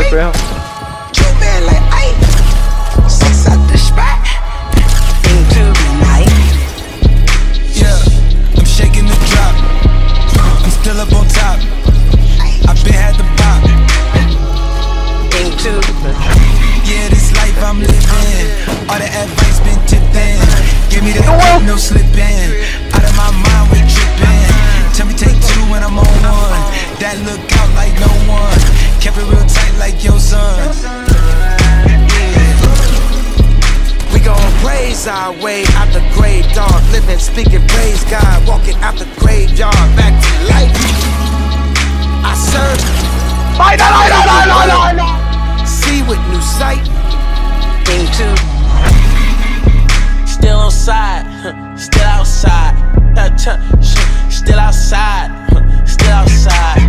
real. Two men like ice. Six at the spot. Into the night. Yeah, I'm shaking the drop. I'm still up on top. I been had the pop. Into Yeah, this life I'm living. All the advice been tipped in. Give me that no slipping. Out of my mind we tripping. Tell me take two when I'm on one. That look out like no one. Kept it real tight like your son. we gon' praise our way out the grave, dog. Living, speaking, praise God. Walking out the graveyard, back to life. I serve. See with new sight. Into Still on side, still outside, still outside, still outside.